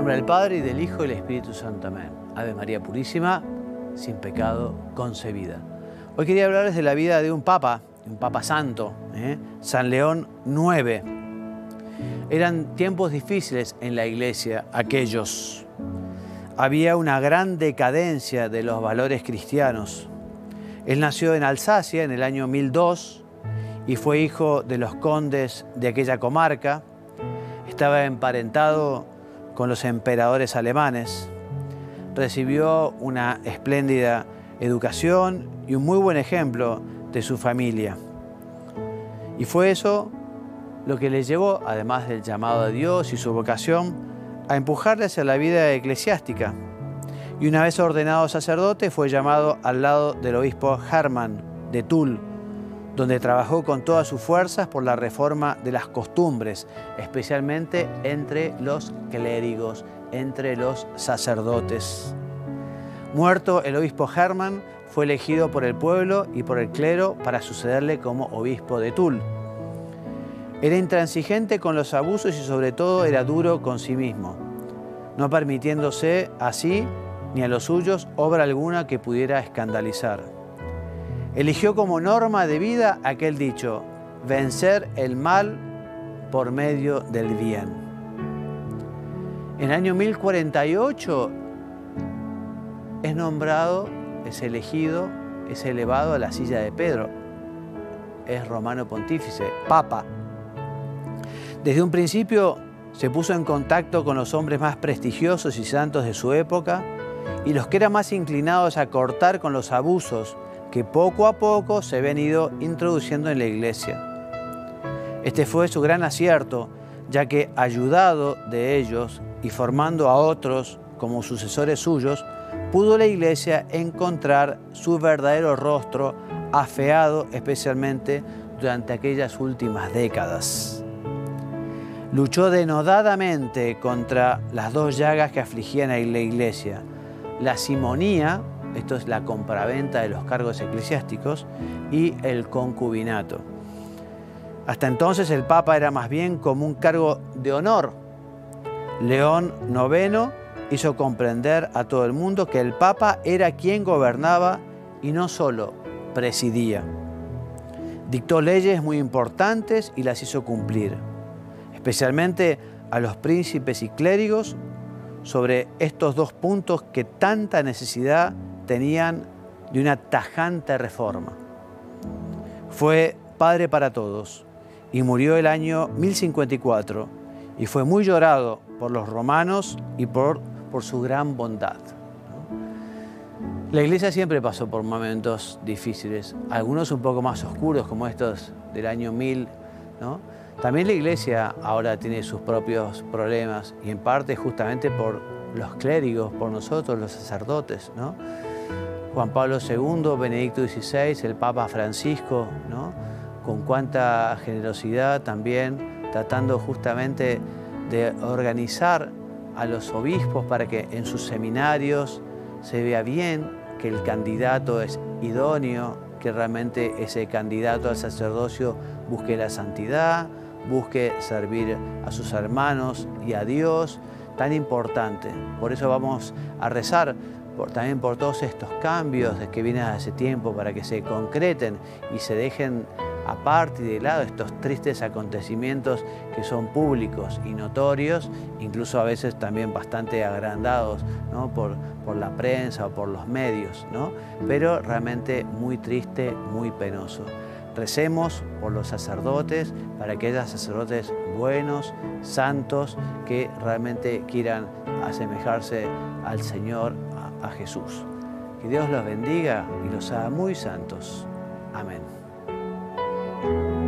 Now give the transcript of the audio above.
nombre del Padre, y del Hijo, y del Espíritu Santo. Amén. Ave María Purísima, sin pecado concebida. Hoy quería hablarles de la vida de un papa santo, San León IX. Eran tiempos difíciles en la Iglesia, aquellos. Había una gran decadencia de los valores cristianos. Él nació en Alsacia en el año 1002 y fue hijo de los condes de aquella comarca. Estaba emparentado con los emperadores alemanes. Recibió una espléndida educación y un muy buen ejemplo de su familia. Y fue eso lo que le llevó, además del llamado de Dios y su vocación, a empujarle hacia la vida eclesiástica. Y una vez ordenado sacerdote, fue llamado al lado del obispo Hermann de Toul, donde trabajó con todas sus fuerzas por la reforma de las costumbres, especialmente entre los clérigos, entre los sacerdotes. Muerto el obispo Hermann, fue elegido por el pueblo y por el clero para sucederle como obispo de Toul. Era intransigente con los abusos y sobre todo era duro con sí mismo, no permitiéndose así ni a los suyos obra alguna que pudiera escandalizar. Eligió como norma de vida aquel dicho: vencer el mal por medio del bien. En el año 1048 es nombrado, es elegido, es elevado a la silla de Pedro. Es romano pontífice, papa. Desde un principio se puso en contacto con los hombres más prestigiosos y santos de su época y los que eran más inclinados a cortar con los abusos que poco a poco se habían ido introduciendo en la Iglesia. Este fue su gran acierto, ya que ayudado de ellos y formando a otros como sucesores suyos, pudo la Iglesia encontrar su verdadero rostro, afeado especialmente durante aquellas últimas décadas. Luchó denodadamente contra las dos llagas que afligían a la Iglesia: la simonía, esto es la compraventa de los cargos eclesiásticos, y el concubinato. Hasta entonces el Papa era más bien como un cargo de honor. León IX hizo comprender a todo el mundo que el Papa era quien gobernaba y no solo presidía. Dictó leyes muy importantes y las hizo cumplir, especialmente a los príncipes y clérigos, sobre estos dos puntos que tanta necesidad tenían de una tajante reforma. Fue padre para todos y murió el año 1054 y fue muy llorado por los romanos y por su gran bondad. La Iglesia siempre pasó por momentos difíciles, algunos un poco más oscuros como estos del año 1000, ¿no? También la Iglesia ahora tiene sus propios problemas y en parte justamente por los clérigos, por nosotros los sacerdotes, ¿no? Juan Pablo II, Benedicto XVI, el Papa Francisco, ¿no? Con cuánta generosidad también tratando justamente de organizar a los obispos para que en sus seminarios se vea bien que el candidato es idóneo, que realmente ese candidato al sacerdocio busque la santidad, busque servir a sus hermanos y a Dios, tan importante. Por eso vamos a rezar también por todos estos cambios que vienen hace tiempo, para que se concreten y se dejen aparte y de lado estos tristes acontecimientos que son públicos y notorios, incluso a veces también bastante agrandados, ¿no? por la prensa o por los medios, ¿no? Pero realmente muy triste, muy penoso. Recemos por los sacerdotes, para que haya sacerdotes buenos, santos, que realmente quieran asemejarse al Señor, a Jesús. Que Dios los bendiga y los haga muy santos. Amén.